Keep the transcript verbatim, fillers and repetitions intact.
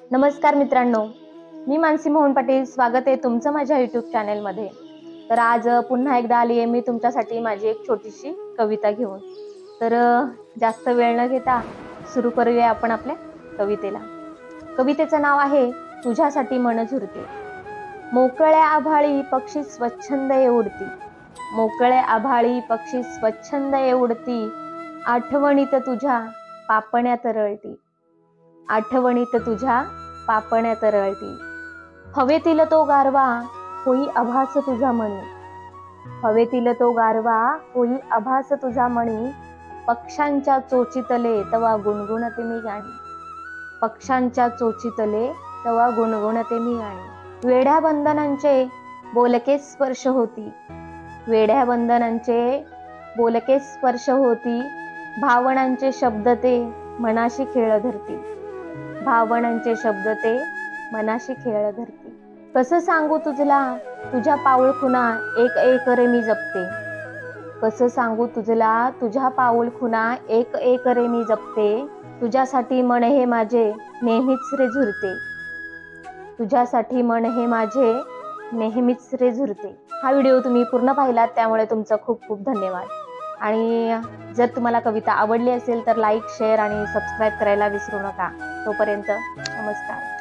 नमस्कार मित्रांनो, मी मानसी मोहन पाटील. स्वागत आहे तुमचं माझ्या यूट्यूब चॅनेलमध्ये. तर आज पुन्हा एकदा आली आहे मी तुमच्यासाठी माझी एक छोटीशी कविता घेऊन. तर जास्त वेळ न घेता सुरू करूया आपण आपल्या कवितेला. कवितेचं नाव आहे तुझ्यासाठी मन झुरते. मोकळ्या आभाळी पक्षी स्वच्छंद उडती, मोकळ्या आभाळी पक्षी स्वच्छंद उडती, आठवणीत तुझ्या पापण्यात रळती, आठवणीत तुझ्या पापण्यात रळती. हवेतील तो गारवा होई आभास तुझा मणी, हवेतील तो गारवा होई आभास तुझा मणी, पक्ष्यांच्या चोचीतले तवा गुणगुणते मी गाणी, पक्ष्यांच्या चोचीतले तवा गुणगुणते मी गाणी. वेड्या बंधनांचे बोलके स्पर्श होती, वेड्या बंधनांचे बोलके स्पर्श होती, भावनांचे शब्द ते मनाशी खेळ धरती, भावनांचे शब्द ते मनाशी खेळ धरती. कसं सांगू तुझला तुझ्या पाऊल खुना एक एक रे मी जपते, कसं सांगू तुझला तुझ्या पाऊल खुना एक एक रे मी जपते, तुझ्यासाठी मन हे माझे नेहमीच रे झुरते, तुझ्यासाठी मन हे माझे नेहमीच रे झुरते. हा व्हिडिओ तुम्ही पूर्ण पाहिलात त्यामुळे तुमचं खूप खूप धन्यवाद. आणि जर तुम्हाला कविता आवडली असेल तर लाईक, शेअर आणि सबस्क्राईब करायला विसरू नका. तोपर्यंत नमस्कार.